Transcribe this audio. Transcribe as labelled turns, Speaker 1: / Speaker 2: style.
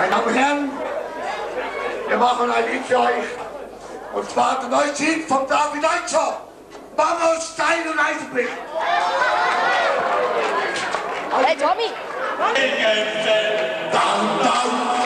Speaker 1: Meine Damen und Herren, wir machen ein Lied für euch. Und zwar der neue Lied von David Deutscher. Mama, Stein und Eisenblick.
Speaker 2: Hey, Tommy!
Speaker 1: Down, down.